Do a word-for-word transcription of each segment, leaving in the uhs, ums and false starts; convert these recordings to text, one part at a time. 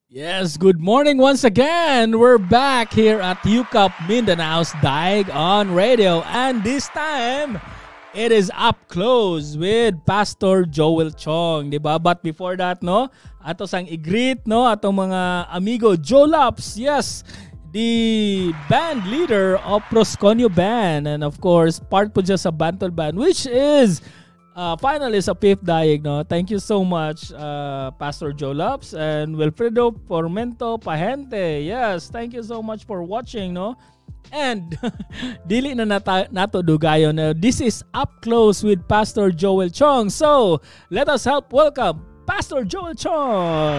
Yes, good morning once again. We're back here at U C A P Mindanao's Dayeg on Radio. And this time, it is up close with Pastor Joel Chiong. Diba? But before that, no, ato sang i-greet, no, atong mga amigo Jolaps. Yes, the band leader of Prosconio Band. And of course, part po dyan sa Bantol Band, which is Uh, finalist of fifth Dayeg, no? Thank you so much, uh, Pastor Jolaps and Wilfredo Formento Pahente. Yes, thank you so much for watching, no? And dili na nata, nato dugayon. Uh, this is Up Close with Pastor Joel Chiong. So, let us help welcome Pastor Joel Chiong.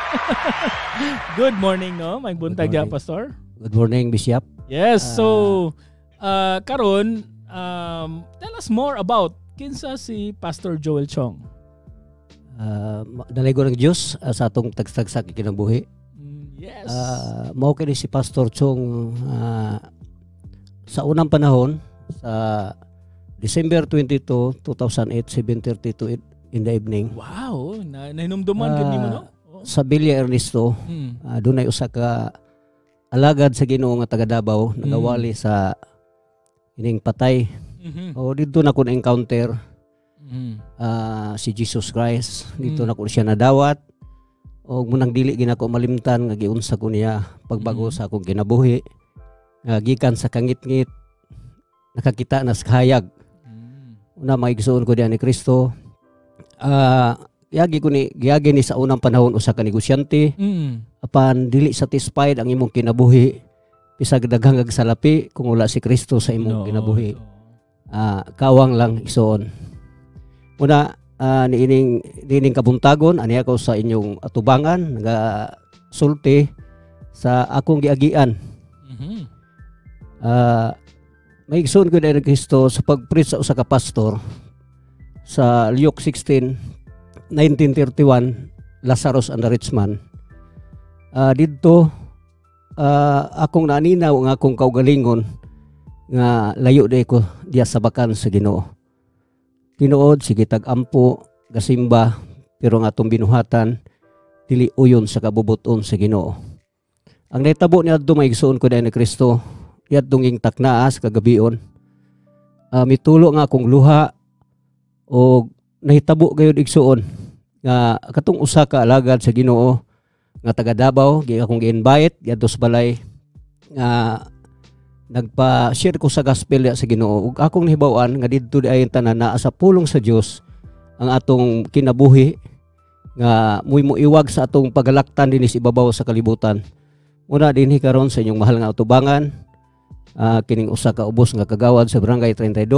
Good morning, no? May buntag ya, Pastor. Good morning, Bishop. Yes, so uh, karon, um, tell us more about kinsa si Pastor Joel Chiong. Uh, Daligo ng Diyos uh, sa atong tagstagsak kinabuhi. Mm, yes. Uh, mao kini si Pastor Chiong uh, sa unang panahon sa December twenty-second, two thousand eight, seven thirty-two in the evening. Wow, na nahinumduman uh, kini mo, no? Oh. Sa Villa Ernesto, mm. uh, dunay usa ka alagad sa Ginoo nga taga Davao, mm. nagawali sa ining patay. Mm-hmm. O dito na ko na-encounter mm-hmm. uh, si Jesus Christ. Dito mm-hmm. na ko siya nadawat. O munang dili ginako malimtan nga giunsa ko niya pagbago mm-hmm. sa akong kinabuhi. Nga gikan sa kangit-ngit nakakita na sa hayag. Mm-hmm. Una maigsuon ko diyan ni Kristo. Uh, yagi ko ni giyagi ni sa unang panahon usa ka negosyante. Mm-hmm. Apan dili satisfied ang imong kinabuhi. Bisag daghang salapi kung wala si Kristo sa imong no, kinabuhi. No. Uh, kawang lang isoon. Una, uh, niining, niining kabuntagon, ani ako sa inyong atubangan, nagasulti sa akong giagian. Mm-hmm. Uh, may igsoon ko na Kristo sa pag-preach sa usa ka pastor sa Luke sixteen, nineteen thirty-one, Lazarus and the Rich Man. Uh, dito, uh, akong naninaw ang akong kaugalingon nga layo day ko diya sa bakan sa Ginoo. Tinuod sige tag-ampo gasimba pero nga atong binuhatan dili uyon sa kabubuton sa Ginoo. Ang nahitabo niadto maigsuon ko dayon ni Kristo, yadtong ing taknaas kagabion. Uh, mitulo nga akong luha o nahitabo gayud igsuon nga katong usa ka alagad sa Ginoo nga taga Davao, gi akong gi-invite yadto sa balay nga nagpa-share ko sa gospel sa Ginoo ug akong nahibaw-an nga didto di ayon tanan naa sa pulong sa Dios ang atong kinabuhi nga muy moiwag sa atong pagalaktan dinhi sa ibabaw sa kalibutan. Una dinhi karon sa inyong mahal nga atubangan, uh, kining usa ka ubos nga kagawad sa Barangay thirty-two.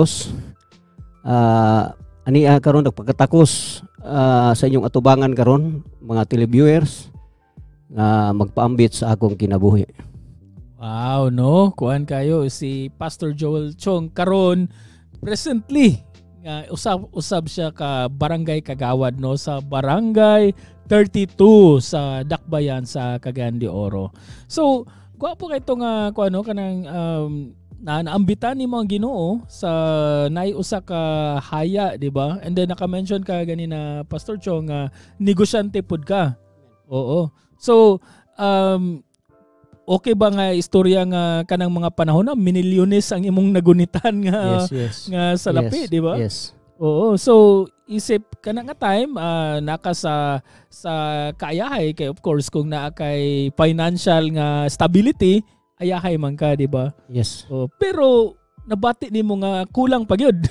Uh, ani uh, karon nagpakatakos uh, sa inyong atubangan karon mga televiewers nga uh, magpaambit sa akong kinabuhi. Wow, no? Kuan kayo si Pastor Joel Chiong karon presently uh, usab usab siya ka Barangay Kagawad, no, sa Barangay thirty-two sa Dakbayan sa Cagayan de Oro. So, guwapo kay itong uh, kuan no kanang um, na naambitan ni mga Ginoo sa nay usa ka haya, di ba? And then naka-mention ka ganina Pastor Chiong uh, negosyante pud ka. Oo. So, um okay ba nga istorya nga kanang mga panahon na minilyones ang imong nagunitan nga yes, yes. nga salapi, yes, di ba? Yes. Oo. So isip kana nga time uh, naka sa sa kaayahay kay of course kung naa kay financial nga stability ayahay man ka, di ba? Yes. Oh, pero nabati nimo nga kulang pa gyud.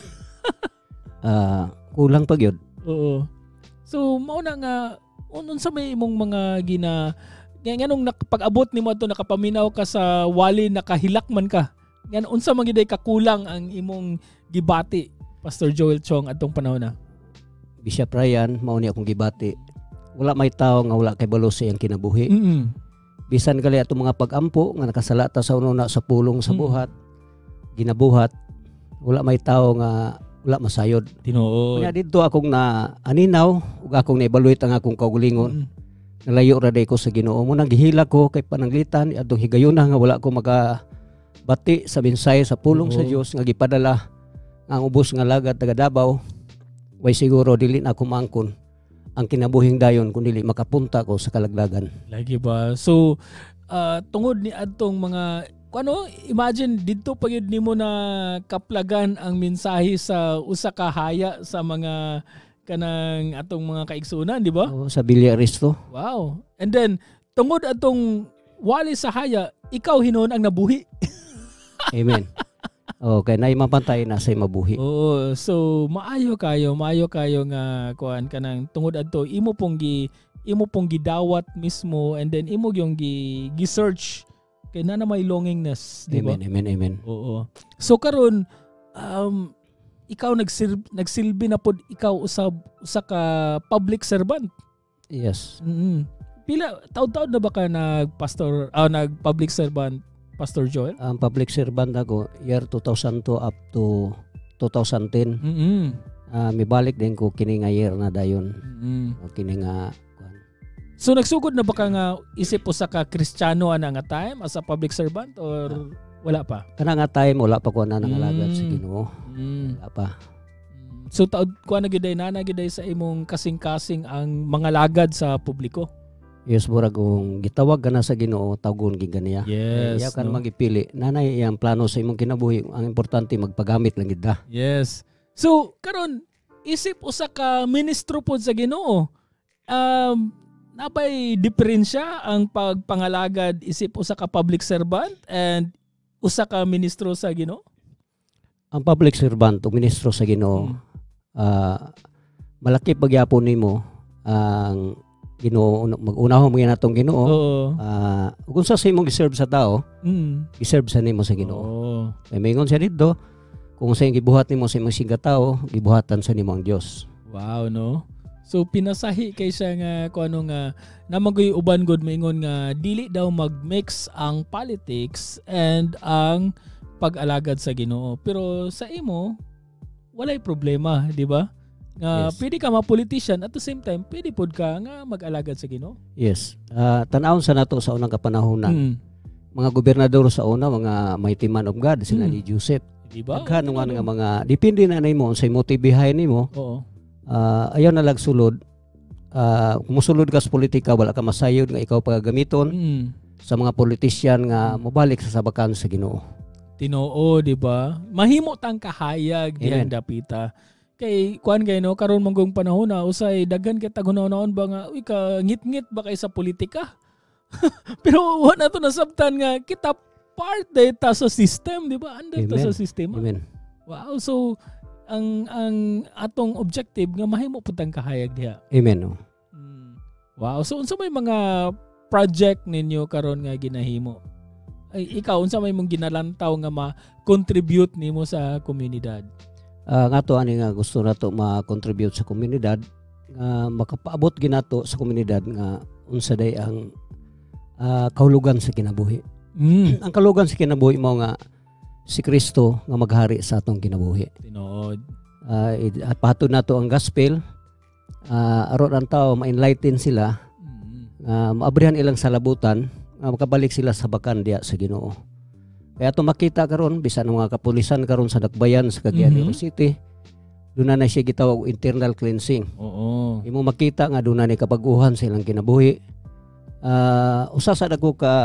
uh, kulang pa gyud. Oo. So mao na nga unsa sa may imong mga gina nga nung pag-abot nimo ato nakapaminaw ka sa wali nakahilak man ka. Nga unsa man gid kakulang ang imong gibati Pastor Joel Chiong atong panahon na? Bishop Ryan, mao ni akong gibati. Wala may tawo nga wala kay balos ang kinabuhi. Mm-hmm. Bisan kali atong mga pag-ampo nga nakasala ta sa una sa pulong sa buhat, mm-hmm. ginabuhat, wala may tawo nga wala masayod. Tinuod. Kaya dito akong na aninaw ug akong na-evaluate ang akong kaugalingon. Mm-hmm. Nalayo ra day ko sa Ginoo. Mo nang gihila ko kay pananglitan adtong higayon nga wala ko magabati sa mensahe sa pulong oh. sa Dios nga gipadala ang ubos nga lagad taga Davao. Way siguro dili na ako mangkon ang kinabuhing dayon kun dili makapunta ko sa kalaglagan. Lagi ba? So uh, tungod ni adtong mga ano, imagine dito pagid nimo na kaplagan ang mensahe sa usa ka haya sa mga kanang atong mga kaigsunan, di ba? Oh, sa Villa Aristo. Wow. And then tungod atong wali sa haya, ikaw hinon ang nabuhi. Amen. Okay, na mapantay na sa mabuhi. Oo, so maayo kayo, maayo kayo nga kuan kanang tungod adto imo pong gi imo pong gidawat mismo and then imo yung gi gi-search kay na na may longingness, di ba? Amen, amen, amen. Oo. So karon um ikaw nagsilbi, nagsilbi na pod ikaw usab usa ka public servant. Yes. Mm-hmm. Pila taon-taon na ba ka nag-pastor ah, nag-public servant, Pastor Joel? Ang public servant ako year two thousand two up to two thousand ten. Mm-hmm. Uh, mibalik din ko kini nga year na dayon. Mm-hmm. O kini nga so nagsugod na ba ka nga isip usa ka Kristiyano ana nga time as a public servant or uh, wala pa? Kana nga time wala pa ko na nangalagad mm. sa Ginoo. Mm. Wala pa. So taod ko na giday na giday sa imong kasing-kasing ang mga lagad sa publiko. Yes, murag kung gitawag ka na sa Ginoo, tawgon gid ganiya. Yes. Iya kan no? magipili. Nanay iyang plano sa imong kinabuhi. Ang importante magpagamit lang gid da. Yes. So karon isip usa ka ministro pod sa Ginoo. Um Nabay diferensya ang pagpangalagad isip usa ka public servant and usa ka ministro sa Ginoo? Ang public servant o ministro sa Ginoo, hmm. uh, malaki pagyapon nimo ang Ginoo, mag-unahon mo yan atong Ginoo. Uh, kung sa imong giserve sa tao, mm. giserve sa nimo sa Ginoo. Oh. Kaya maingon siya dito, kung sa gibuhat nimo sa imong singa tao, gibuhatan sa nimo ang Dios. Wow, no? So pinasahi kay siya nga kung ano nga namagoy uban god maingon nga dili daw mag-mix ang politics and ang pag-alagad sa Ginoo. Pero sa imo walay problema, di ba? Nga yes. Pwede ka ma-politician at the same time pwede pod ka nga mag-alagad sa Ginoo. Yes. Uh, tan-awon sa nato sa unang kapanahonan. Mm. Mga gobernador sa una, mga mighty man of God sila mm. ni Joseph. Di ba? Kano nga nga mga depende na nimo sa motibihay nimo. Oo. Uh, ayaw na lagsulod. Uh, kung musulod ka sa politika, wala ka masayod nga ikaw pagagamiton mm. sa mga politisyan nga mobalik sa sabakan sa Ginoo. Tinoo, di ba? Mahimo tang kahayag diyan dapita. Kay kuan kay no karon manggong panahon na usay daghan kay tagunaon ba nga uy ka ngit-ngit ba kay sa politika? Pero wala to nasabtan nga kita part data sa system, di ba? Under ta sa sistema. Amen. Wow, so ang ang atong objective nga mahimo pud tang kahayag diha. Amen. No? Mm. Wow, so unsa may mga project ninyo karon nga ginahimo? Ay ikaw unsa may mong ginalantaw nga ma-contribute nimo sa komunidad? Uh, nga to ani nga gusto nato ma-contribute sa komunidad nga uh, makapaabot ginato sa komunidad nga unsa day ang uh, kahulugan sa kinabuhi. Mm. Ang kahulugan sa kinabuhi mo nga si Kristo nga maghari sa atong kinabuhi. Tinuod. Uh, at pahatod nato ang gospel. Uh, aron ang tao ma-enlighten sila. Mm. Uh, maabrihan ilang salabutan nga makabalik sila sa bakan diya sa Ginoo. Kaya ito makita karon bisan mga kapulisan karon sa dakbayan sa Cagayan de Oro City. Doon na, na siya gitawag internal cleansing. Oo. Imo makita nga doon na ni kapaguhan sa ilang kinabuhi. Uh, usa sa dako ka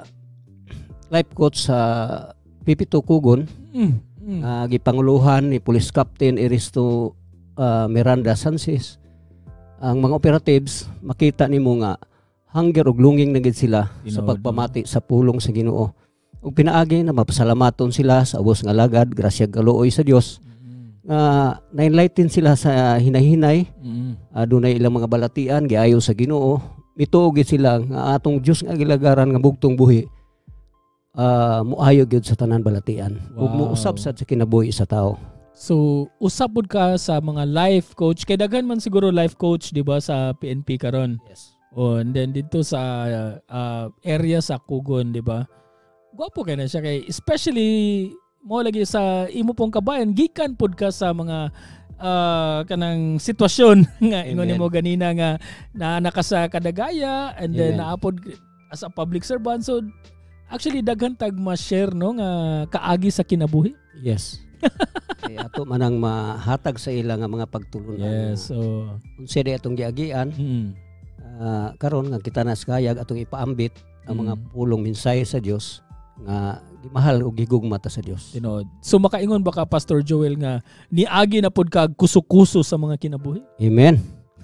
life coach sa Pipito Kugon, mm, mm. Uh, gipanguluhan ni Police Captain Eristo uh, Miranda Sanchez. Ang mga operatives, makita nimo nga hangger og lunging na gid sila Tinood, sa pagpamati no? sa pulong sa Ginoo. Ug pinaagi na mapasalamaton sila sa ubos nga lagad, grasya galuoy sa Dios. Mm. Uh, na-enlighten sila sa hinahinay. Mm. Uh, dunay ilang mga balatian giayo sa Ginoo. Mituog gid sila nga atong Dios nga gilagaran nga bugtong buhi. Uh, muayo gyud sa tanan balatian. Ug wow. muusab sad sa kinabuhi sa tao. So usab pod ka sa mga life coach kay daghan man siguro life coach di ba sa P N P karon. Yes. Oh, and then dito sa uh, area sa Kugon di ba? Gwapo kay na siya kay especially mo lagi sa imo pong kabayan gikan pod ka sa mga uh, kanang sitwasyon nga ingon nimo ganina nga na naka sa kadagaya and Amen. Then naapod as a public servant so actually daghan tag ma-share no nga kaagi sa kinabuhi. Yes. Kay ato manang mahatag sa ila nga mga pagtulunan. Yes. So, unsa di atong giagian, mm. uh, karon nga kita nas kayag atong ipaambit ang mga pulong mensahe sa Dios nga gimahal og gigugma ta sa Dios. Tinuod. So makaingon ba ka, Pastor Joel, nga niagi na pod kag kuso-kuso sa mga kinabuhi? Amen.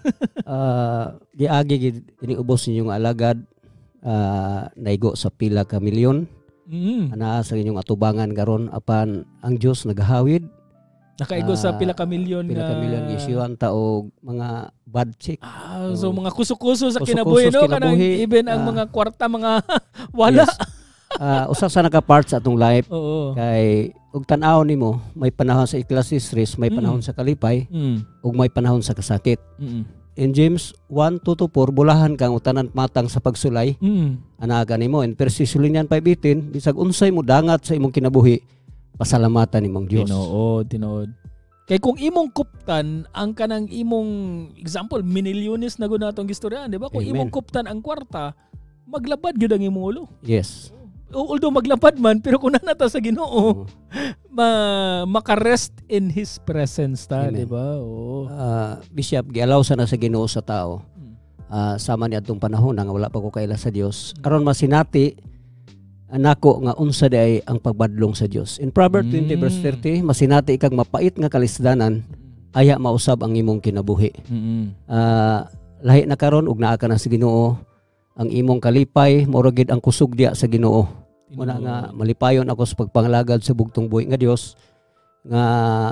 uh, giagi iniubos ninyo nga alagad, uh, naigo sa pila ka milyon. Mm. Ana sa inyong atubangan karon apan ang Dios nagahawid. Nakaigo uh, sa pila ka milyon pila ka milyon gisiwan ta og mga bad chick. Ah, so mga kuso-kuso sa kinabuhi, no? Kanang even ang uh, mga kwarta mga wala. Yes. Uh, usa sa naka-part sa atong life. Oo. Kay ug tan-aw nimo, may panahon sa Ecclesiastes, may panahon mm. sa kalipay, mm. ug may panahon sa kasakit. Mm. In James one two to four, bulahan kang utanan matang sa pagsulay. Mm. Ana kanimo in First Thessalonians five eighteen, bisag unsay mo dangat sa imong kinabuhi, pasalamatan nimong Dios. Tinuod, tinuod. Kay kung imong kuptan ang kanang imong example, minilyones na gud natong gistorya, di ba? Kung Amen. Imong kuptan ang kwarta, maglabad gyud ang imong ulo. Yes. Although maglapad man, pero kung nanata sa Ginoo, oh. ma makarest in His presence ta, di ba? Oo. Uh, Bishop, gialaw sa na sa Ginoo sa tao. Uh, sama ni atong panahon nga wala pa ko kaila sa Dios. Karon masinati nako nga unsa day ang pagbadlong sa Dios. In Proverbs twenty verse thirty, masinati kag mapait nga kalisdanan, aya mausab ang imong kinabuhi. Mm-hmm. Uh, lahi na karon ug naa ka na sa Ginoo, ang imong kalipay mao gid ang kusog diya sa Ginoo. Muna nga malipayon ako sa pagpangalagad sa bugtong buhi nga Dios nga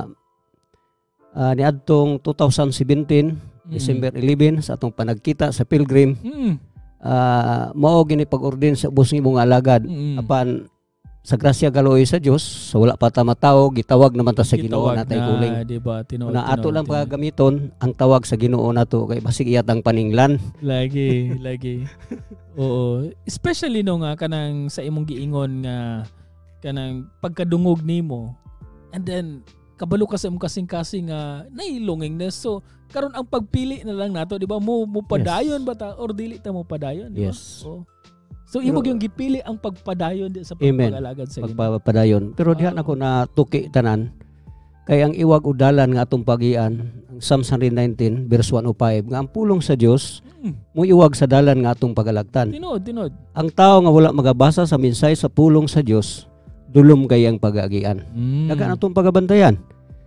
uh, niadtong two thousand seventeen mm. December eleven sa atong panagkita sa Pilgrim. Mm. Uh, mao gini pag-ordain sa ubos ng imong alagad. Mm. Apan sa grasya galoy sa Dios, so wala pa ta matawo, gitawag naman ta sa Ginoo natay kuling. Diba? Tino, na ato tino, lang tino. pagagamiton ang tawag sa Ginoo nato kay basig iyatang paninglan. Lagi, lagi. Oo, especially no nga kanang sa imong giingon nga kanang pagkadungog nimo. And then kabalo ka sa imong kasing-kasing nga nailongingness. So karon ang pagpili na lang nato, di ba? Mo mo padayon yes. ba ta or dili ta mo padayon, di ba? Yes. Oo. So imo yung gipili ang pagpadayon di sa pagpagalagad sa Ginoo. Pagpapadayon. Pero diha na ko na tuki tanan kay ang iwag udalan nga atong pagian, ang Psalm one nineteen verse one oh five, nga ang pulong sa Dios mm. mo iwag sa dalan nga atong pagalagtan. Tinod, tinod. Ang tao nga wala magabasa sa mensahe sa pulong sa Dios, dulom kay ang pag-agian. Mm. Dagan atong pagabantayan.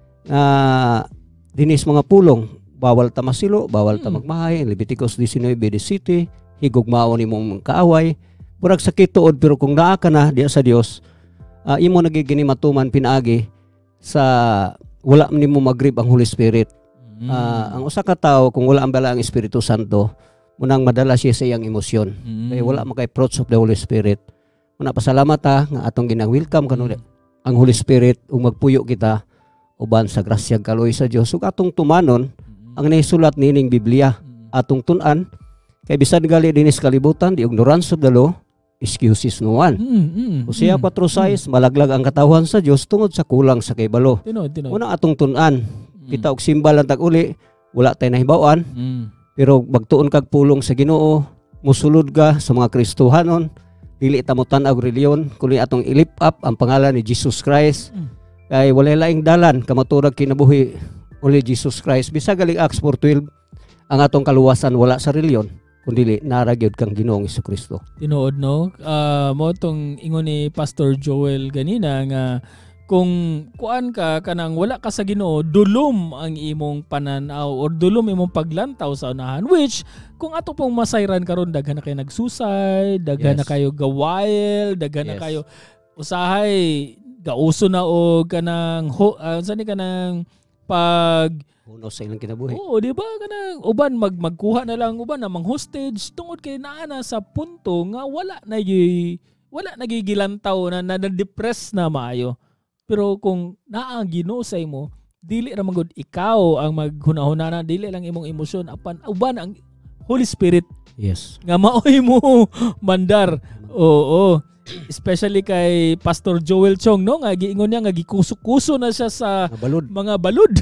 Uh, dinis mga pulong, bawal ta masilo, bawal ta mm. magmahay, Leviticus nineteen seventeen, higugmao nimong kaaway. Murag sakit tuod, pero kung naa ka na diya sa Dios, uh, imo nagigini matuman pinaagi sa wala nimo magrib ang Holy Spirit. Mm. Uh, ang usa ka tawo kung wala ang bala ang Espiritu Santo, munang madala siya sa iyang emosyon. Mm. Kaya wala makay fruits of the Holy Spirit. Muna pasalamat ta nga atong ginang-welcome kanuli mm. ang Holy Spirit ug magpuyo kita uban sa grasya kaloy sa Dios. Ug atong tumanon mm. ang naisulat nining Biblia, mm. atong tun-an kay bisan gali dinis kalibutan di ignorance of the law, excuses no one. Mm, mm, Hosea mm, four six, mm. malaglag ang katawhan sa Dios tungod sa kulang sa kaybalo. Tinod, tinod. Una atong tun-an, mm. kita og simbal ang tag-uli, wala tay nahibaw-an. Mm. Pero magtuon kag pulong sa Ginoo, musulod ka sa mga Kristohanon, dili ta mo tan-aw reliyon, kundi atong i-lift up ang pangalan ni Jesus Christ. Mm. Kay walay laing dalan kamaturag kinabuhi uli Jesus Christ. Bisag gali Acts four twelve, ang atong kaluwasan wala sa reliyon, kundi naragyod kang Ginoong Jesucristo. Tinuod no, uh, mo tong ingon ni Pastor Joel ganina nga kung kuan ka kanang wala ka sa Ginoo, dulom ang imong pananaw or dulom imong paglantaw sa unahan, which kung ato pong masayran karon daghan na kayo nagsusay, daghan yes. na kayo gawail, daghan yes. na kayo usahay gauso na og kanang uh, sani kanang pag uno sa ilang kinabuhi. Oo, di ba? Kanang uban mag magkuha na lang uban na mang hostage tungod kay naa na sa punto nga wala na gi wala nagigilantaw na na-depress na maayo. Pero kung naa ang Ginoo sa imo, dili ra magud ikaw ang maghunahuna na, dili lang imong emosyon, apan uban ang Holy Spirit. Yes. Nga maoy mo mandar. Oo. Especially kay Pastor Joel Chiong no, nga giingon niya nga gikusok-kuso na siya sa mga balud. Mga balud.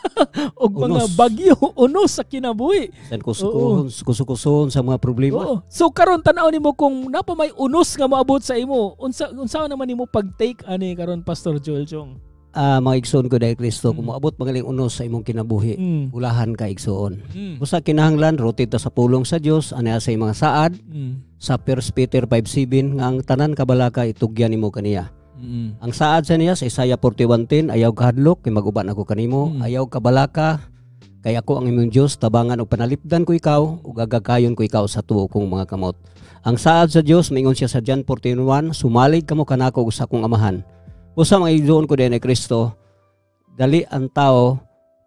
o mga bagyo unos sa kinabuhi. San kusukuhon, kusukuson sa mga problema. Oo. So karon tan-aw nimo kung napa may unos nga moabot sa imo, unsa unsa naman nimo pag-take ani karon Pastor Joel Chiong? uh, mga igsoon ko dahil Kristo, mm. kung moabot magaling unos sa imong kinabuhi, mm. ulahan ka igsoon. Mm. Usa kinahanglan, rotid ta sa pulong sa Dios, ana sa mga saad, mm. sa First Peter five seven, nga ang tanan kabalaka itugyan nimo kaniya. Mm. Ang saad sa niya sa Isaiah forty-one ten, ayaw kahadlok, kay mag-uban ako kanimo, mm. ayaw kabalaka, kay ako ang imong Dios, tabangan o panalipdan ko ikaw, ug gagakayon ko ikaw sa tuo kong mga kamot. Ang saad sa Dios, maingon siya sa John fourteen one, sumalig kamo kanako sa akong amahan. Usa mga igsoon ko din ni Kristo, dali ang tao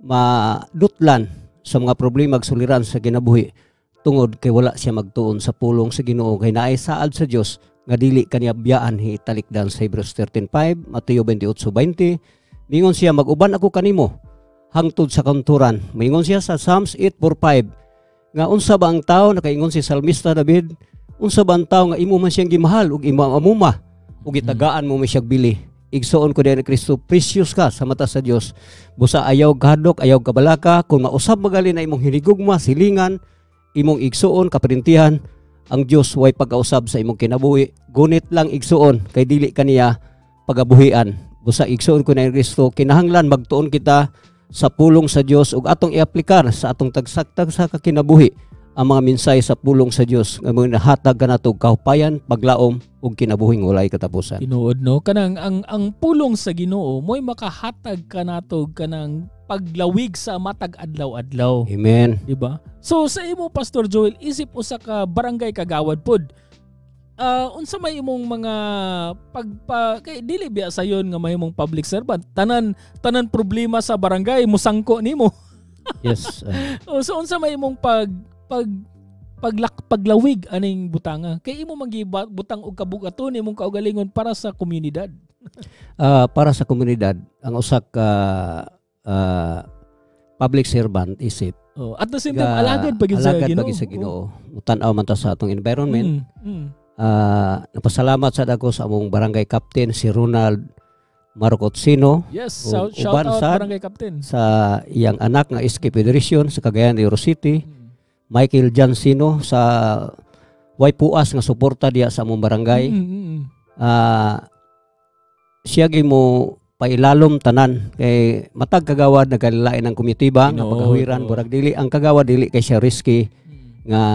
madutlan sa mga problema ug suliran sa kinabuhi tungod kay wala siya magtuon sa pulong sa Ginoo, kay naay saad sa Dios nga dili kaniya biyaan hitalikdan sa Hebrews thirteen five, Mateo twenty-eight twenty. Mingon siya, mag-uban ako kanimo hangtod sa kanturan. Mingon siya sa Psalms eight four five, nga unsa ba ang tao, nakaingon si Salmista David, unsa ba ang tao nga imo man siyang gimahal ug imo amuma ug gitagaan mo man siyang bili. Igsoon ko din ni Kristo, precious ka sa mata sa Dios. Busa ayaw kahadlok, ayaw kabalaka, kung mausab magali na imong hinigugma, silingan, imong igsoon, kaparintihan, ang Dios way pagkausab sa imong kinabuhi. Gunit lang igsoon, kay dili kaniya pagabuhian. Busa igsoon ko ni Kristo, kinahanglan magtuon kita sa pulong sa Dios ug atong iaplikar sa atong tagsagtag sa kakinabuhi ang mga mensahe sa pulong sa Dios nga mga nahatag kanato kahupayan, paglaom ug kinabuhing walay katapusan. Tinuod no, kanang ang ang pulong sa Ginoo mo'y makahatag kanato kanang paglawig sa matag adlaw-adlaw. Amen. Diba? So sa imo Pastor Joel, isip usa ka Barangay Kagawad pod. Uh, unsa may imong mga pagpa kay dili biya sayon nga may imong public servant. Tanan tanan problema sa barangay musangko nimo. Yes. Uh, oh, so unsa may imong pag pag paglak paglawig aning butanga kay imo manggibutang butang og kabugaton imong kaugalingon para sa komunidad. uh, para sa komunidad ang usa ka uh, public servant isip. Oh, at the same time alagad pag sa Ginoo. Alagad pag sa Ginoo. Mutan-aw man ta sa atong environment. Mm, mm. Uh, napasalamat sa dako sa among barangay captain si Ronald Marcotsino. Yes, shout, shout out barangay captain. Sa iyang anak nga Escape Federation sa Cagayan de Oro City. Mm. Michael Jansino sa way puas nga suporta diya sa among barangay. Mm-hmm. Uh, siya mo pailalom tanan kay matag kagawad nagkalilain ng komitiba nga pagahuiran burag dili ang kagawad dili kay siya risky mm. nga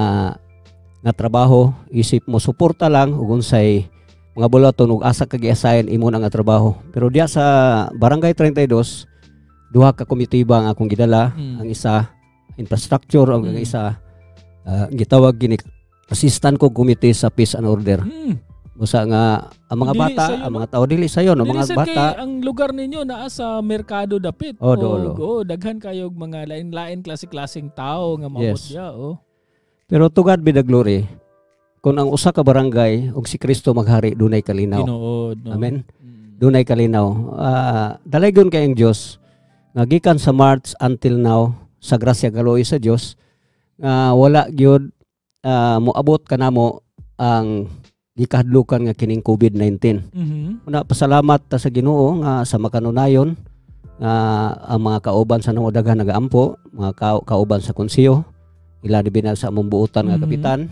nga trabaho, isip mo suporta lang ug unsay mga bulaton ug asa kag-i-assign imo na nga trabaho. Pero diya sa Barangay thirty-two, duha ka komitiba ang akong gidala, mm. ang isa infrastructure, ang mm. isa uh, gitawag gini assistant ko committee sa peace and order. Mm. Busa nga ang mga dili bata, sayo, ang mga tao dili sayo no, mga bata. Kay ang lugar ninyo naa sa merkado dapit. Oh, o, oh, daghan kayog mga lain-lain klase-klaseng tao nga maabot yes. diya, oh. Pero to God be the glory. Kung ang usa ka barangay ug si Kristo maghari dunay kalinaw. Ginood, no? Amen. Mm. Dunay kalinaw. Uh, dalaygon kay ang Dios nga gikan sa March until now sa grasya kaloy sa Dios nga uh, wala gyud uh, moabot kanamo ang gikahadlukan nga kining COVID nineteen. Mm-hmm. Una pasalamat ta sa Ginoo nga sa makanunayon nga uh, ang mga kauban sa nangodaghan nagaampo, mga ka kauban sa konseyo, ila dibinag sa among buotan nga kapitan,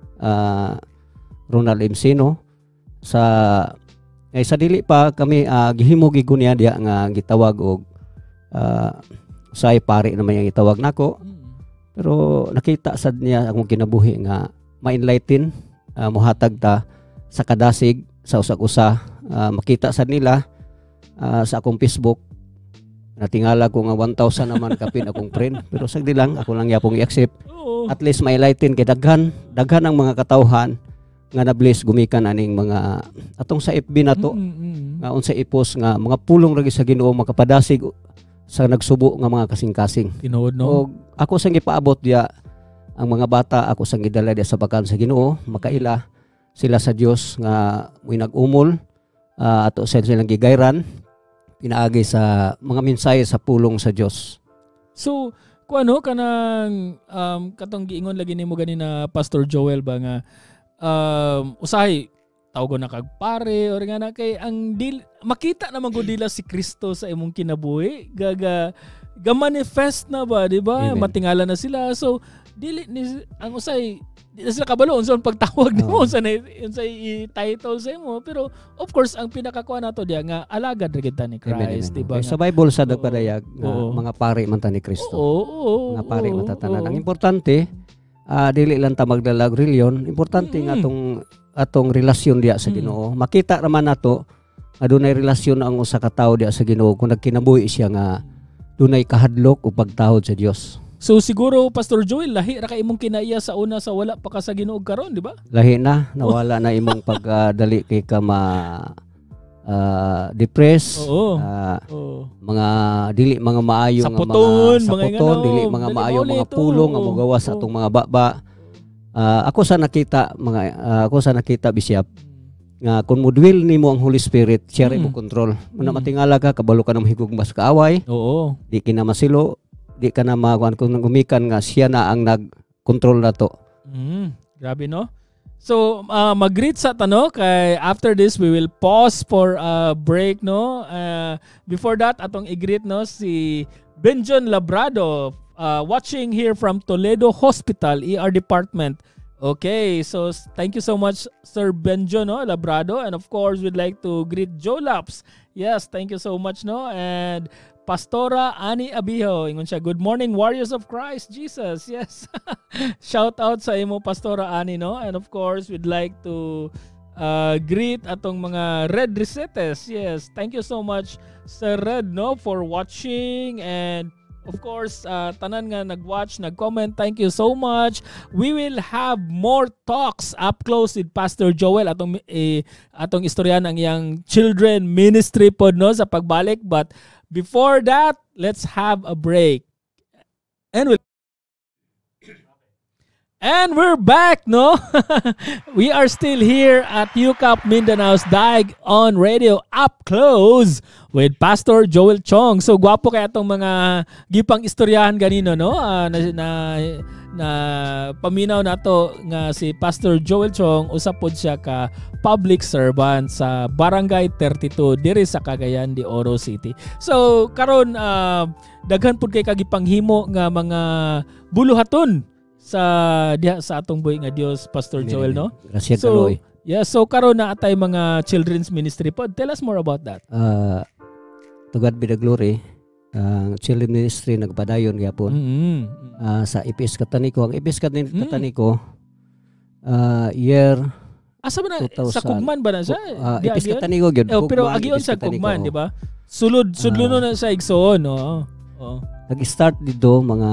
uh, Ronald Imsino sa ngay sa dili pa kami uh, gihimo gigunya diya nga gitawag og uh, say pare naman yang gitawag nako. Pero nakita sad niya akong kinabuhi nga ma-enlighten, uh, mohatag ta sa kadasig sa usa-usa, uh, makita sad nila uh, sa akong Facebook. Natingala ko nga one thousand naman kapin akong friend, pero sagdi lang ako lang yapong i-accept. At least ma-enlighten kay daghan daghan ang mga katawhan nga na-bless gumikan aning mga atong sa F B na to. Mm-hmm. Nga unsa i-post nga mga pulong ragi sa Ginoo makapadasig sa nagsubo nga mga kasing-kasing. Tinuod no. O ako sang gipaabot diya ang mga bata, ako sang gidala diya sa bakan sa Ginoo, makaila sila sa Dios nga mo'y nag-umol uh, ato sa silang gigayran pinaagi sa mga mensahe sa pulong sa Dios. So, kung ano kanang um, katong giingon lagi nimo ganina Pastor Joel ba nga um, usahay tawgo na kag pare or nga na kay ang dil, makita naman gud dila si Kristo sa imong kinabuhi gaga ga manifest na ba, di ba? Matingala na sila. So dili ni ang usay di na sila kabalo unsa ang pagtawag nimo Oh. unsa na unsay title sa imo, pero of course ang pinakakuha nato diya nga alagad ra kita ni Christ, diba? Okay, sa Bible sa Oo. nagpadayag nga Oo. mga pari man ta ni Kristo. Oo, oo, Mga pari oo, man ta tanan. oo. Ang importante ah, dili lang ta maglalag reliyon, importante nga Mm. atong atong relasyon diya sa Mm. Ginoo. Makita raman nato adunay relasyon ang usa ka tawo diya sa Ginoo kung nagkinabuhi siya nga dunay kahadlok o pagtahod sa Dios. So siguro Pastor Joel, lahi ra kay imong kinaiya sa una sa wala pa ka sa Ginoo karon, di ba? Lahi na, nawala na imong pagdali kay ka ma ah, depress. Oo. ah, Oo. mga dili mga maayo nga Saputon, mga mga saputon, ngano, dili mga dili maayo maulit, mga pulong nga oo. mogawas sa Oo. atong mga baba. Ah, ako sa nakita mga ah, ako sa nakita bisyap nga kung mudwil nimo ang Holy Spirit, siya rin Mm. mo control. Muna Mm. matingala ka kabalo ka ng higug mas kaaway, Oo. di ka na masilo, di ka na makuan kung gumikan nga siya na ang nag-control nato. Mm, grabe no. So uh, mag-greet sa tano kay after this we will pause for a break no. Uh, before that atong i-greet no si Benjon Labrado uh, watching here from Toledo Hospital E R Department. Okay, so s- thank you so much Sir Benjo no Labrado, and of course we'd like to greet Joe Laps. Yes, thank you so much no, and Pastora Ani Abiho, ingon siya, good morning warriors of Christ Jesus. Yes. Shout out sa imo Pastora Ani no, and of course we'd like to uh, greet atong mga Red Resetes. Yes, thank you so much Sir Red no for watching, and of course, uh, tanan nga nag-watch, nag-comment, thank you so much. We will have more talks up close with Pastor Joel atong eh, atong istorya ng iyang children ministry pod no sa pagbalik, but before that, let's have a break. And we'll And we're back, no? We are still here at U C A P Mindanao's Dayeg on Radio Up Close with Pastor Joel Chiong. So, gwapo kaya itong mga gipang istoryahan ganino, no? Uh, na, na, na paminaw na to nga si Pastor Joel Chiong, usapod siya ka public servant sa Barangay thirty-two diri sa Cagayan de Oro City. So, karon uh, daghan pud kay kagipanghimo nga mga buluhaton sa diha sa atong buhi nga Dios, Pastor Joel, no? Gracias So, kaloy. yeah, so karon na atay mga children's ministry pod. Tell us more about that. Uh, to God be the glory. Ang children ministry nagpadayon gyapon. Mm-hmm. Ah, sa I P S Kataniko. Ang I P S Kataniko uh, year Asa ba na two thousand. sa Kugman ba na siya? uh, Di I P S agion? Kataniko gyud. Eh, pero Kugman, agion I P S sa Kataniko. Kugman, di ba? Sulod sudluno na sa Igsoon, no. Oh. Nag-start dito mga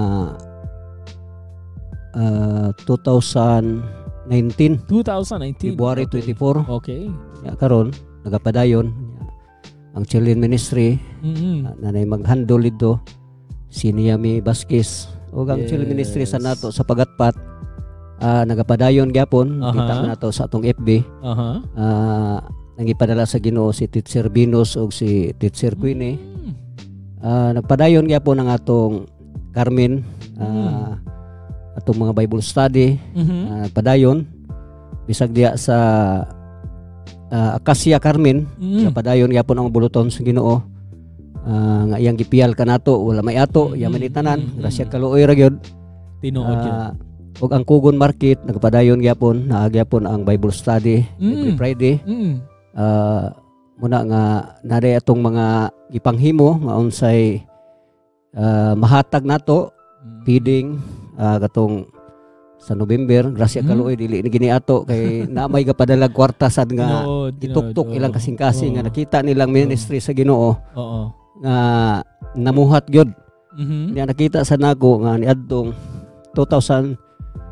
uh, twenty nineteen, twenty nineteen. February Okay. twenty-four. Okay. Ya, karon nagapadayon ang children ministry. Mm-hmm. Nanay mag-handle dito si Niami Vasquez o ang Yes. children ministry sa nato sa Pagatpat. Ah, nagapadayon gyapon. Aha. Kita man nato sa atong F B. Aha. Ah, nangipadala sa Ginoo si Teacher Binus o si Teacher Queenie. Mm. Ah, nagpadayon gyapon ang atong Carmen, ah, atong mga Bible study. Mhm. Ah, nagpadayon bisag diya sa ah, Acacia Carmen. Mm. Nagpadayon gyapon ang buluton sa Ginoo. Ah, nga iyang gipiyal kanato wala may ato, Mm. yaman itanan. Mm. Grasya kaluoy ra gyud. Tinuod yun. Ah, ug ang Kugon Market nagpadayon gyapon, naa gyapon ang Bible study every Mm. Friday. Mm. Ah, muna nga naday atong mga ipanghimo nga unsay ah, mahatag nato feeding ah, katong sa November. Grasya Mm. kaluoy dili ni gini ato kay naamay gapadalag kwarta sad nga Tinuod, ituktok tinuod. ilang Oo. kasing-kasing nga Oo. nakita nilang ministry sa Ginoo Oo. nga namuhat gyud. Mhm. Nga nakita sa nako nga niadtong twenty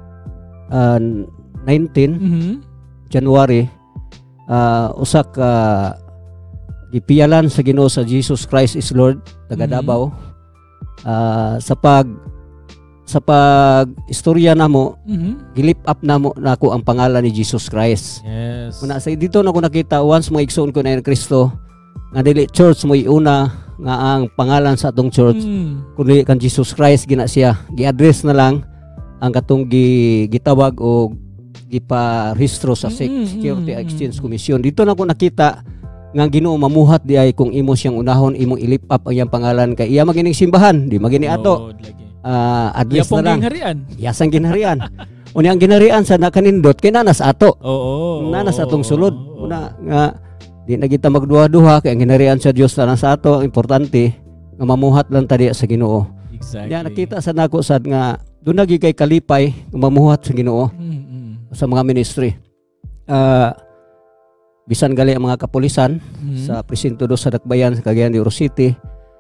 nineteen Mhm. January uh, usa ka gipiyalan sa Ginoo sa Jesus Christ is Lord taga Mhm. Davao. Ah, sa pag sa pag istorya namo Mhm. gilip up namo nako ang pangalan ni Jesus Christ. Yes. Una sa dito na ko nakita once mo igsoon ko na yung Kristo nga dili church mo iuna nga ang pangalan sa atong church Mm. kundi kan Jesus Christ gina siya gi-address na lang ang katong gi, gitawag o giparehistro sa Sec- Mm, mm, Security mm, Exchange mm. Commission. Dito na ko nakita nga Ginoo mamuhat di ay kung imo siyang unahon imong ilip up ang iyang pangalan kay iya magining simbahan di magini ato. Tinuod lagi. uh, address na lang. Ginharian. Yasang ginharian. Unya ang ginharian sa nakanindot kay nanas ato. Oo. Nanas atong sulod. Una nga di na kita magduha-duha kay ang ginharian sa Dios na sa ato. Ang importante nga mamuhat lang tadi sa Ginoo. Exactly. Ya nakita sa nako sad nga doon nagi kay kalipay nga mamuhat sa Ginoo mm-hmm. sa mga ministry. Uh, bisan gali ang mga kapulisan mm-hmm. sa presinto do sa Dakbayan sa Cagayan de Oro City.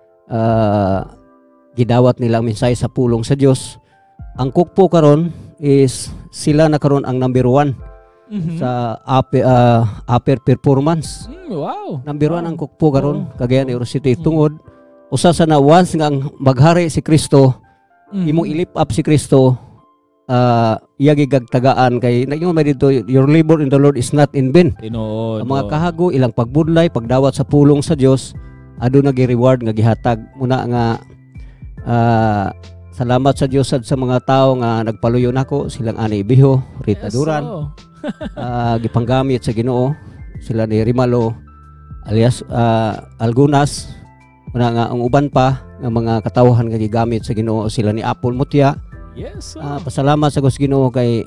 Uh, gidawat nila ang mensahe sa pulong sa Dios. Ang kukpo karon is sila na karon ang number one mm-hmm. sa upper, uh, upper performance. Mm, wow. Number wow. one ang kukpo karon oh. Cagayan de Oro City. Mm-hmm. Tungod usa sa na once nga ang maghari si Kristo, mm-hmm. imong ilip up si Kristo, uh, iya gigagtagaan kay naingon may dito, your labor in the Lord is not in vain. Tinood. Ang mga kahago ilang pagbudlay, pagdawat sa pulong sa Dios, ado na gi-reward nga gihatag muna nga uh, salamat sa Dios sa mga tao nga nagpaluyo nako, silang ani Ibiho, Rita yes, Duran. So. uh, gipanggamit sa Ginoo, sila ni Rimalo alias uh, Algunas. Muna nga ang uban pa nga mga katawhan nga gigamit sa Ginoo, sila ni Apple Mutya. Yes. So. Uh, pasalamat sa Ginoo kay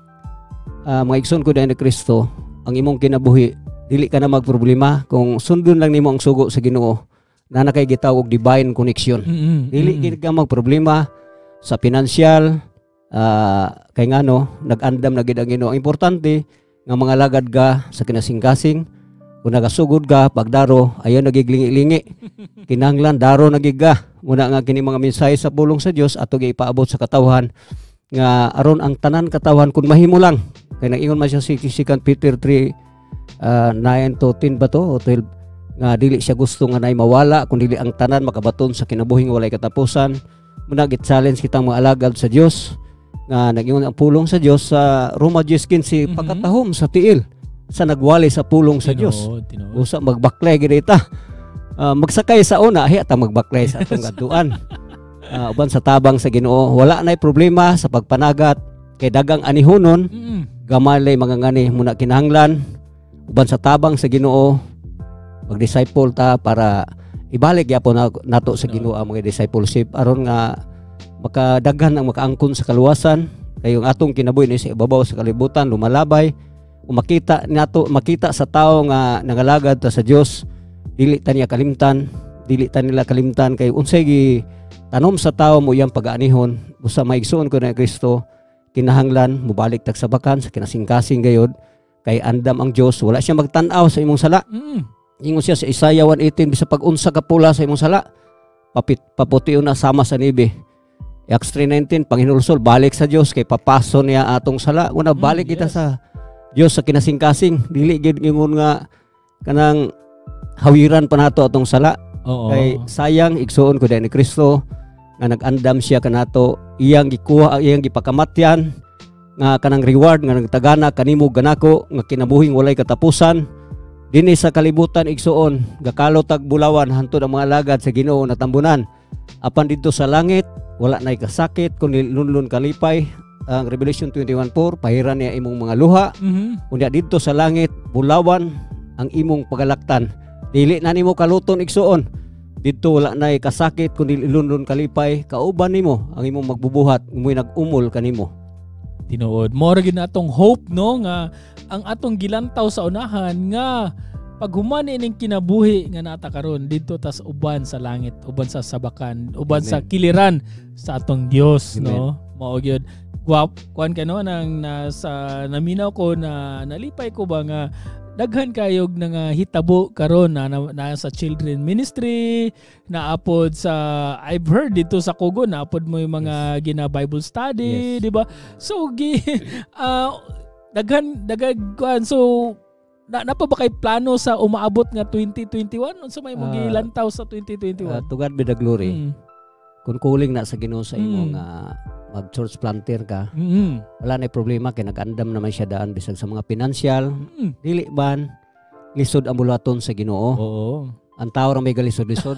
uh, mga igsoon ko dahil ni Kristo, ang imong kinabuhi dili ka na magproblema kung sundon lang nimo ang sugo sa Ginoo na nakay gitawag divine connection. Mm-hmm. Dili gid ka magproblema sa financial uh, kay ngano nag-andam na gid ang Ginoo. Ang importante nga mga lagad ka sa kinasing-kasing, kung nagasugod ka pagdaro ayo nagiglingi-lingi. Kinahanglan daro nagiga. Muna nga kini mga mensahe sa pulong sa Dios ato gipaabot sa katawhan nga aron ang tanan katawhan kun mahimo lang. Kay nag-ingon man siya si Second Peter three uh, nine to ten ba to o twelve nga dili siya gusto nga nay mawala kun dili ang tanan makabaton sa kinabuhing walay katapusan. Muna git-challenge kitang mga alagad sa Dios nga nag-ingon ang pulong sa Dios sa Roma ten fifteen mm-hmm. pagkatahom sa tiil sa nagwali sa pulong sa Dios. Usa magbaklay gid ita. Uh, magsakay sa una hi ata magbaklay sa atong gaduan. Uh, uban sa tabang sa Ginoo, wala nay problema sa pagpanagat kay dagang anihonon. Mm-hmm. Gamalay mga ngani muna kinahanglan uban sa tabang sa Ginoo mag-disciple ta para ibalik gyapon nato sa Ginoo ang mga discipleship aron nga makadaghan ang makaangkon sa kaluwasan kay yung atong kinabuhi ni sa ibabaw sa kalibutan lumalabay o makita nato makita sa tao nga nangalagad ta sa Dios dili ta niya kalimtan dili ta nila kalimtan kay unsay gi tanom sa tao mo iyang pag-aanihon usa maigsoon ko na Kristo kinahanglan mubalik tag sa bakan sa kinasing-kasing gayud kay andam ang Dios wala siya magtan-aw sa imong sala. Mm. Ingon siya sa Isaiah one eighteen bisa pag unsa ka pula sa imong sala papit paputiyon na sama sa nibi. Acts three nineteen panghinulsol balik sa Dios kay papaso niya atong sala una balik mm, yes. kita sa Dios sa kinasing-kasing dili gid ingon nga kanang hawiran pa nato atong sala. Oo. Kay sayang igsuon ko dahil ni Kristo nga nag-andam siya kanato iyang gikuha iyang gipakamatyan nga kanang reward nga nagtagana kanimo ganako nga kinabuhing walay katapusan dinhi sa kalibutan igsuon gakalo tag bulawan hantod ang mga lagad sa Ginoo natambunan apan didto sa langit wala nay kasakit kundi lunlun kalipay. Ang Revelation twenty-one four pahiran niya imong mga luha. Mm-hmm. Unya didto sa langit bulawan ang imong pagalaktan. Dili na nimo kaluton igsuon. Dito wala nay kasakit kundi ilunlon kalipay kauban nimo ang imong magbubuhat umuy nag-umol kanimo. Tinuod mo ra gid atong hope no nga ang atong gilantaw sa unahan nga pag humani ning kinabuhi nga nata karon didto tas uban sa langit, uban sa sabakan, uban Amen. Sa kiliran sa atong Dios. Amen. No. Mao gyud guwap kuan kano nang nasa naminaw ko na nalipay ko ba nga daghan kayog na nga hitabo karon na, na, na sa children ministry naapod sa I've heard dito sa Kugo naapod mo yung mga yes. gina Bible study, yes. di ba? So gi uh, daghan daghan kuan so na napa ba kay plano sa umaabot nga twenty twenty-one unsa may mong uh, gilantaw sa twenty twenty-one? Uh, to God be the glory. Mm. Kung kuling na sa Ginoo sa imong mm. uh, mag-church planter ka, mm-hmm. wala na problema kay nag-andam naman siya daan bisag sa mga financial, mm. dili ban lisod ang bulaton sa Ginoo. Oo. Ang tao ra may galisod-lisod.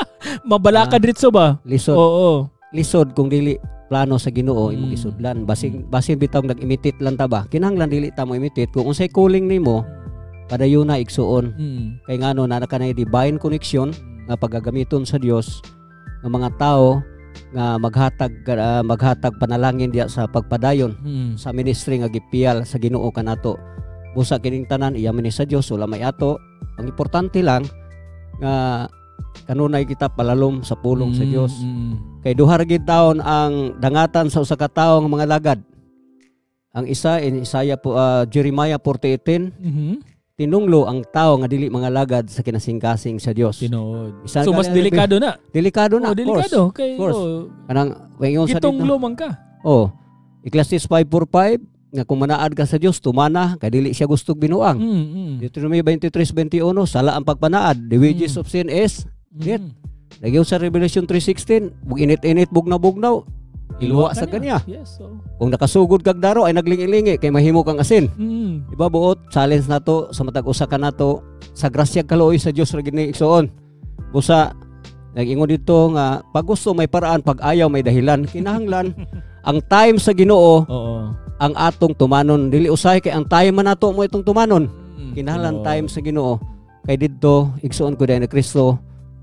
Mabala ka uh, dritso ba? Lisod. Oo. Lisod kung dili plano sa Ginoo imong mm. isudlan. Basin basin bitaw nag-imitate lang ta ba? Kinahanglan dili ta mo imitate kung unsay calling nimo padayon na igsuon. Mm. Kay ngano na kanay divine connection nga paggagamiton sa Dios ng mga tao nga maghatag uh, maghatag panalangin diya sa pagpadayon Mm. sa ministry nga gipiyal sa Ginoo kanato. Busa kining tanan iyaman ni sa Dios wala may ato. Ang importante lang nga kanunay kita palalom sa pulong sa Dios. Mm. Kay duha ra gid taon ang dangatan sa usa ka tawo nga mga lagad. Ang isa in Isaiah po uh, Jeremiah forty eighteen, Mhm. tinunglo ang tao nga dili mga lagad sa kinasingkasing sa Dios. Tinood. Isa So ka- mas delikado na. Delikado na, Oh, of course. delikado kay Of course. oh, Kanang waingon sa gitong dito. lumang ka. Oh, Ecclesiastes five four five nga kung manaad ka sa Dios tumana kay dili siya gustog binuang. Mm. mm. Deuteronomy twenty-three twenty-one, sala ang pagpanaad. The wages Mm. of sin is death. Mm. Nagyo sa Revelation three sixteen, bug init-init bugnaw-bugnaw. Iluwa sa kanya. Yes. So. Kung nakasugod kag daro ay naglingi-lingi kay mahimo kang asin. Mm. Diba buot challenge nato sa matag usa ka nato sa grasya kaluoy sa Dios ra gini igsoon. Busa nag-ingon dito nga pag gusto may paraan, pag ayaw may dahilan. Kinahanglan ang time sa Ginoo Oo. ang atong tumanon. Dili usahay kay ang time man nato mo itong tumanon. Mm. Kinahanglan Oo. time sa Ginoo. Kay didto igsoon ko dahil ni Kristo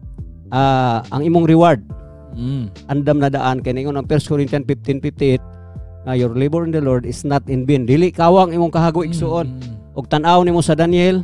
ah ang imong reward Mm. andam na daan kay ningon ang First Corinthians fifteen fifty-eight nga your labor in the Lord is not in vain. Dili kawang imong kahago igsuon. Mm. Og tan-aw nimo sa Daniel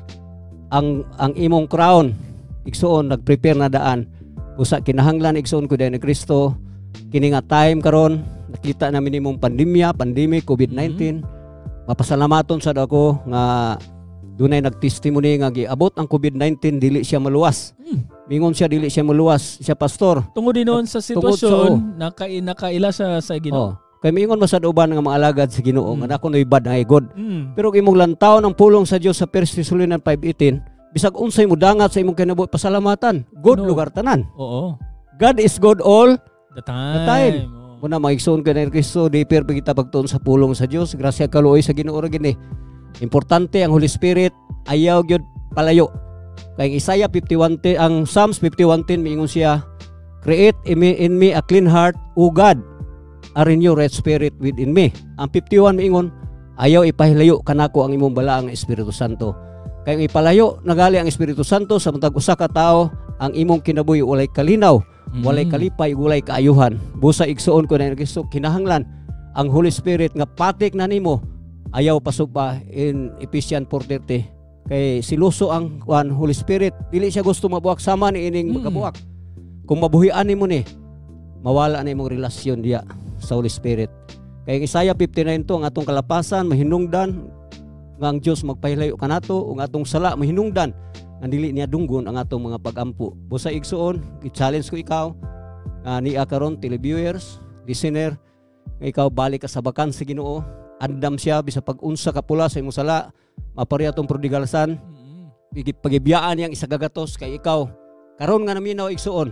ang ang imong crown igsuon nagprepare na daan. Busa kinahanglan igsuon ko dahil ni Kristo kini nga time karon nakita namin imong pandemya, pandemic COVID nineteen. Mapasalamaton sad ako nga dunay nagtestimony nga giabot ang COVID nineteen dili siya maluwas. Mm. Mingon siya dili siya maluwas, siya pastor. Tungod din noon sa Tungod sa- sitwasyon, naka, nakaila sa, sa Oh. Ginoo. Kay mingon masad uban nga mga alagad sa Ginoo Mm. nga nako noy bad ay God. Mm. Pero kung imong lantaw ng pulong sa Dios sa First Thessalonians five eighteen, bisag unsay mo dangat sa imong kinabuhi pasalamatan. Good No. lugar tanan. Oo. God is good all. The time. The time. Oo. Muna magigsoon ka na ni Kristo, di per kita pagtuon sa pulong sa Dios, grasya kaluoy sa Ginoo ra gini. Importante ang Holy Spirit, ayaw gyud palayo. Kay Isaiah fifty-one ten, ang Psalms fifty-one ten miingon siya, create in me, in me a clean heart, O God, a renew right spirit within me. Ang fifty-one miingon, ayaw ipahilayo kanako ang imong balaang Espiritu Santo. Kay ang ipalayo nagali ang Espiritu Santo sa matag usa ka tawo, ang imong kinabuhi walay kalinaw, walay Mm. kalipay, walay kaayuhan. Busa igsuon ko na ni Kristo, kinahanglan ang Holy Spirit nga patik na nimo. Ayaw pasok pa in Ephesians four thirty. Kay siluso ang kuan Holy Spirit, dili siya gusto mabuak sama ni ining Mm. magabuak. Kung mabuhian nimo ni, mawala na imong relasyon diya sa Holy Spirit. Kay Isaiah fifty-nine to ang atong kalapasan mahinungdan nga ang Dios magpahilayo kanato ug atong sala mahinungdan nga dili niya dunggon ang atong mga pag-ampo. Busa igsuon, i-challenge ko ikaw uh, niya karon televiewers, listener, nga ikaw balik ka sa bakan sa Ginoo. Andam siya bisa pag-unsa ka pula sa imong sala, mapareha tong prodigalsan. Mm. Pagibiyaan yang isa gagatos kay ikaw. Karon nga naminaw igsuon.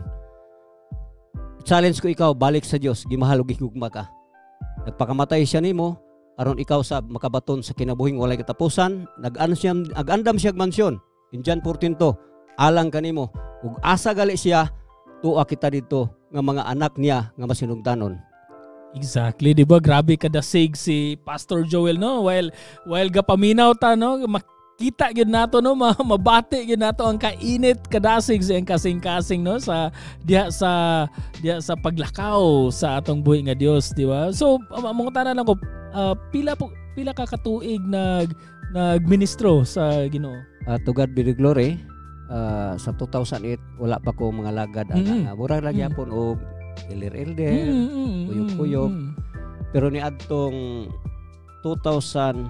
Challenge ko ikaw balik sa Dios, gimahal ug higugma ka. Nagpakamatay siya nimo aron ikaw sa makabaton sa kinabuhing walay katapusan. Nag-an siya, nag-andam siya mansyon. In John fourteen to, alang kanimo ug asa gali siya tuwa kita dito nga mga anak niya nga masinugdanon. Exactly, di ba? Grabe ka dasig si Pastor Joel, no? While while gapaminaw ta, no? Makita gyud nato, no? Ma- Mabati gyud nato ang kainit kadasig sa kasing-kasing, no? Sa diha sa diha sa paglakaw sa atong buhi nga Dios, di ba? So, among tanan lang ko, uh, pila po pila ka katuig nag nagministro sa Ginoo. Uh, to God be the glory. Uh, sa two thousand eight wala pa ko mga lagad Mm-hmm. ana. Murag lagi Mm. hapon og elder-elder. Mm-hmm. kuyog-kuyog. Pero ni adtong two thousand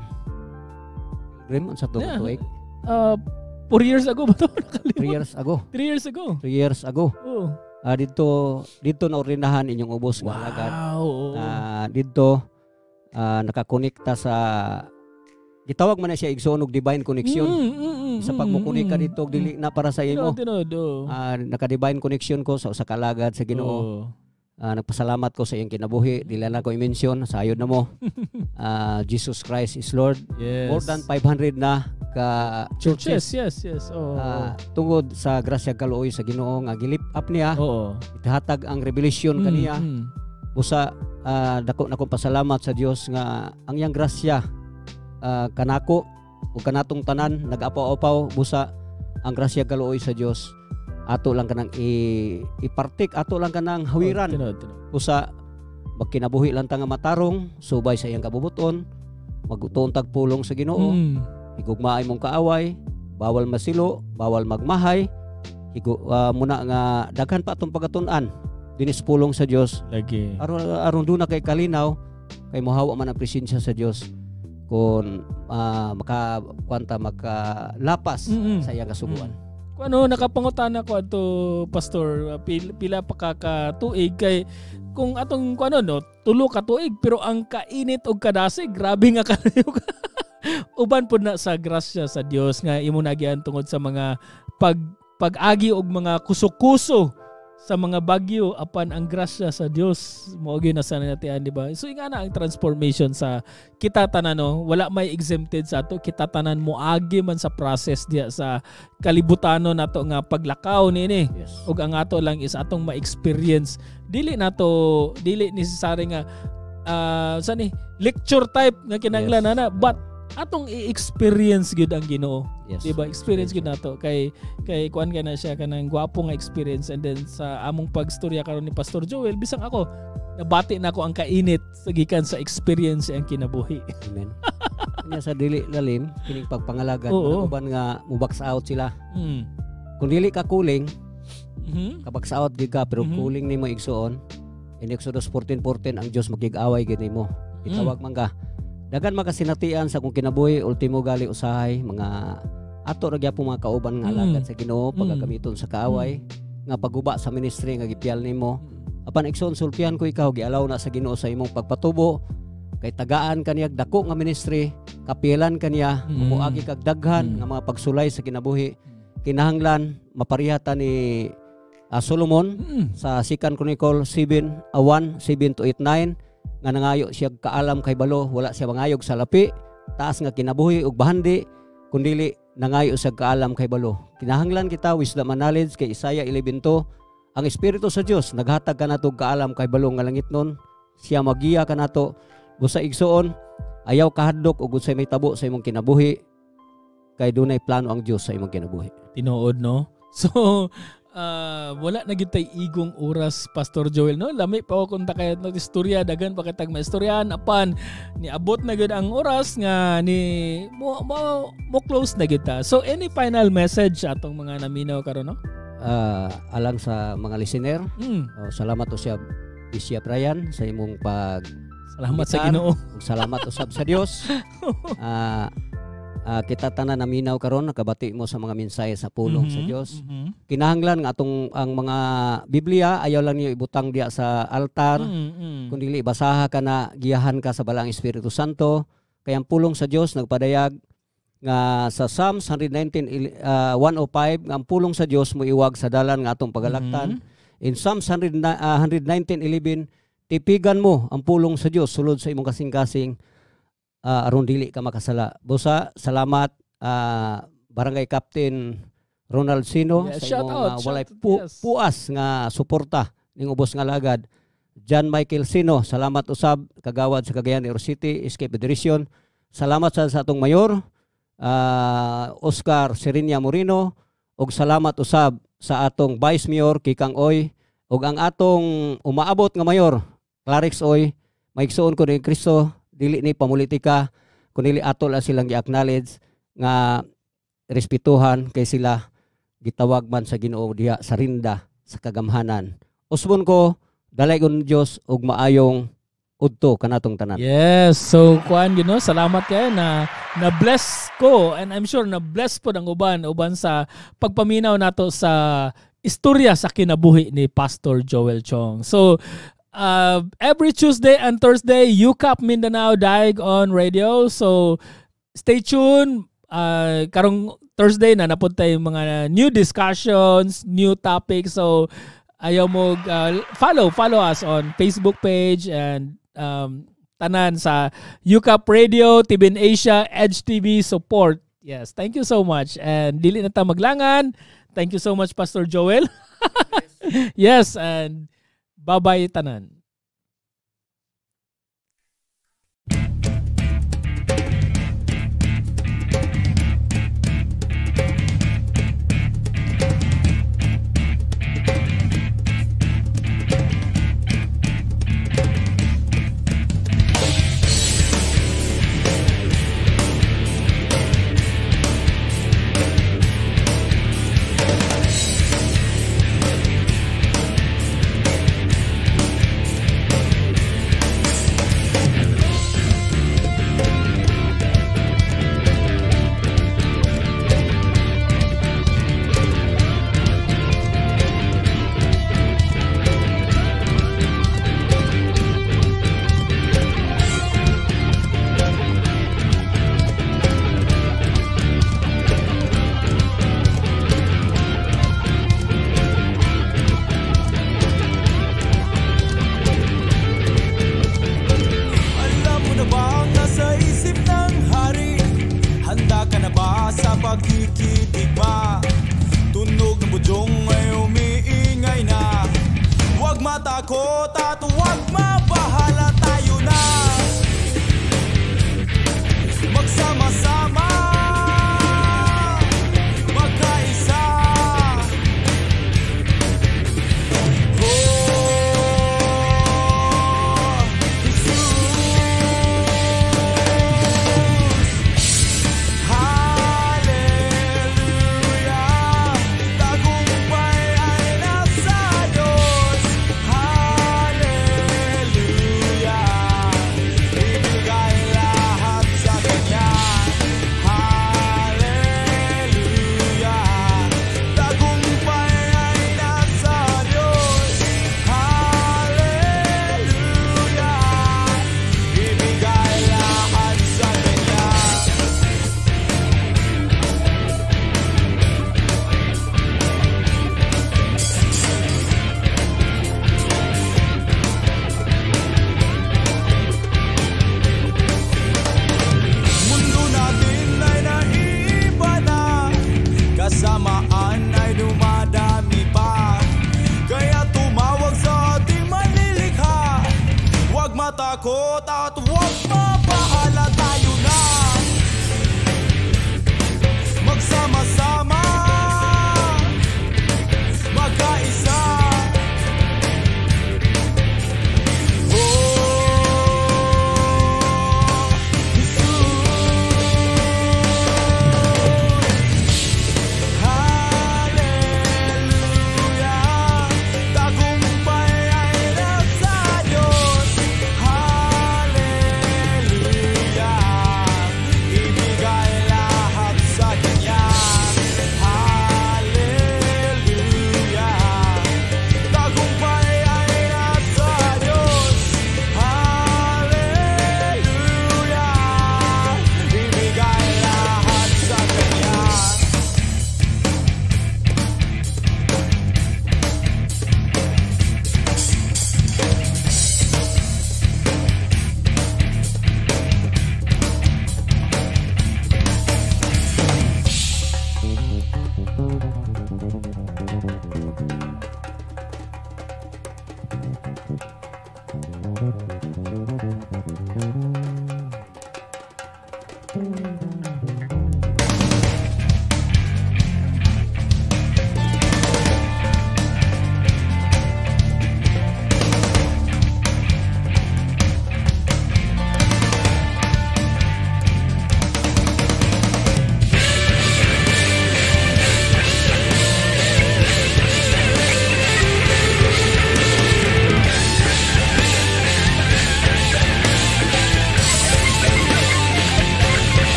Rim sa Yeah. tuig. Uh, four years ago ba to? Nakalimutan. three years ago. Three years ago. three years ago. Oh. Ah dito dito na orinahan inyong ubos nga lagad. Wow. oo. Ah dito ah, nakakonekta sa gitawag man na siya igsoon og divine connection. Mm, mm, mm, Sa mm, pagmukunik ka mm, dito dili na para sa imo. Tinod, tinod, oh. Ah naka-divine connection ko sa usa ka lagad sa Ginoo. Oh. Ah, nagpasalamat ko sa iyong kinabuhi. Dili na ko i-mention sa ayod na mo. Ah, Jesus Christ is Lord. Yes. More than five hundred na ka Churches, churches. yes, yes. Oh. Ah, tungod sa grasya kaluoy sa Ginoo nga gilip up niya, Oo. itahatag ang revelation kaniya. Mm, mm. Busa ah, dako na kong pasalamat sa Dios nga ang iyang grasya ah, kanako ug kanatong tanan nag-apaw-apaw busa ang grasya kaluoy sa Dios ato lang kanang i ipartik, ato lang kanang hawiran. Oh, tinod, tinod. Usa magkinabuhi lang ta nga matarong, subay sa iyang kabubuton, maguton tag pulong sa Ginoo. Mm. Higugmaay mong kaaway, bawal masilo, bawal magmahay. Higo uh, muna nga daghan pa atong pagatun-an dinis pulong sa Dios. Lagi. Aron aron duna kay kalinaw kay mohawa man ang presensya sa Dios kun uh, maka kwanta makalapas Mm-mm. sa iyang kasubuan. Mm. Kung ano nakapangutana ko ato pastor pila, pila pa ka katuig kay kung atong kung ano no tulo ka tuig pero ang kainit og kadasig grabe nga kanayo. Uban pud na sa grasya sa Dios nga imo nagian tungod sa mga pag pag-agi og mga kuso-kuso sa mga bagyo apan ang grasya sa Dios mao gyud na sana natian, di ba? So ingana ang transformation sa kita tanan no, wala may exempted sa ato, kita tanan mo agi man sa process diya sa kalibutano nato nga paglakaw nini. Yes. Ug ang ato lang is atong ma-experience dili nato dili necessary nga uh, sa ni lecture type nga kinahanglan Yes. ana but atong i-experience gyud ang Ginoo. Yes. Diba? Experience gyud nato kay kay kuan ka na siya kanang gwapo nga experience and then sa among pagstorya karon ni Pastor Joel bisang ako nabati na ako ang kainit sa gikan sa experience ang kinabuhi. Amen. Kanya sa dili lalim kining pagpangalagan Oo. uban nga mubaks out sila. Mm. Kung dili ka kuling, Mhm. kabaks out gid ka pero Mhm. kuling nimo igsuon. In Exodus fourteen fourteen ang Dios magig-away gid nimo. Itawag man ka. Dagan makasinatian sa kung kinabuhi ultimo gali usahay mga ato ra gyapon mga kauban nga Mm. alagad sa Ginoo Mm. pagagamiton sa kaaway nga paguba sa ministry nga gipiyal nimo. Apan igsoon sultihan ko ikaw gialaw na sa Ginoo sa imong pagpatubo kay tagaan kaniya dako nga ministry, kapilan kaniya, Mm. muagi kag daghan Mm. nga mga pagsulay sa kinabuhi. Kinahanglan maparihatan ni uh, Solomon Mm. sa Second Chronicle seven one seven to eight nine nga nangayo siya kaalam kay balo, wala siya mangayog sa lapi, taas nga kinabuhi ug bahandi kundili nangayo sa kaalam kay balo. Kinahanglan kita wisdom and knowledge kay Isaiah eleven two. Ang Espiritu sa Dios naghatag kanato kaalam kay balo nga langitnon, siya magiya kanato busa igsuon ayaw kahadlok ug unsay may tabo sa imong kinabuhi kay dunay plano ang Dios sa imong kinabuhi. Tinuod no. So uh, wala na gyud tay igong oras Pastor Joel no. Lami pa ako kunta kay no istorya dagan pa kitag maistoryahan apan niabot na gyud ang oras nga ni mo mo, mo close na gyud ta. So any final message atong mga naminaw karon no? Uh, alang sa mga listener, Mm. oh, salamat usab Bishop Ryan sa imong pag Salamat sa Gitar. Ginoo. ug salamat usab sa Dios. Ah ah, kita tanan naminaw karon nakabati mo sa mga mensahe sa pulong sa Mhm, Dios. mhm. Kinahanglan nga atong ang mga Biblia ayaw lang niyo ibutang diya sa altar, Mm, mm. kundi dili basaha ka na giyahan ka sa balang Espiritu Santo. Kaya ang pulong sa Dios nagpadayag nga sa Psalms one nineteen uh, one oh five nga ang pulong sa Dios mo iwag sa dalan nga atong pagalaktan. Mhm. In Psalms one nineteen eleven tipigan mo ang pulong sa Dios sulod sa imong kasing-kasing uh, aron dili ka makasala. Busa salamat uh, Barangay Captain Ronald Sino Yeah, sa shout imong out, uh, shout walay out, pu- yes. puas nga suporta ning ubos nga lagad. John Michael Sino, salamat usab kagawad sa Cagayan de Oro City, Escape Federation. Salamat sa, sa atong mayor uh, Oscar Serinia Moreno ug salamat usab sa atong Vice Mayor Kikang Oy ug ang atong umaabot nga mayor Clarix Oy. Maigsuon ko ni Kristo dili ni pamulitika kundi ato lang silang gi-acknowledge nga respetuhan kay sila gitawag man sa Ginoo diha sa rinda sa kagamhanan. Usbon ko dalaygon Dios ug maayong udto kanatong tanan. Yes, so kuan you know, salamat kay na na bless ko and I'm sure na bless po ang uban uban sa pagpaminaw nato sa istorya sa kinabuhi ni Pastor Joel Chiong. So uh, every Tuesday and Thursday U C A P Mindanao Dayeg on radio. So stay tuned. Uh, karong Thursday na napunta yung mga new discussions, new topics. So ayaw mo uh, follow follow us on Facebook page and um, tanan sa U C A P Radio, T V N Asia, Edge T V support. Yes, thank you so much. And dili na ta maglangan. Thank you so much Pastor Joel. Yes, and bye-bye tanan. pakikidigma.